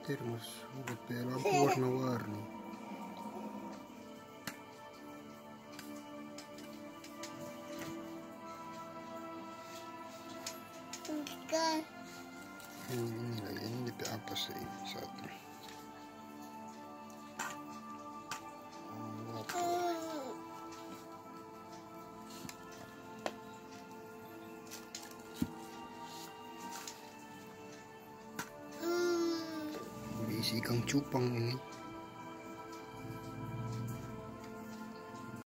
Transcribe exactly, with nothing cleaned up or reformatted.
termos udah lampu warna-warni. Hmm, ini D P apa sih satu? Berisi ikan cupang ini.